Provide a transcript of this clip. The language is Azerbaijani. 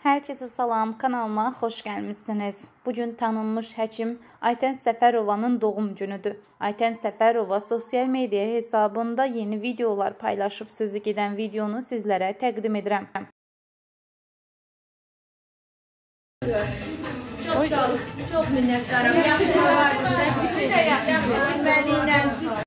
Herkese salam, kanalıma xoş gəlmişsiniz. Bugün tanınmış həkim Aytən Səfərovanın doğum günüdür. Aytən Səfərova sosial media hesabında yeni videolar paylaşıb sözü gedən videonu sizlərə təqdim edirəm. Çok minnettarım. Yaxşı,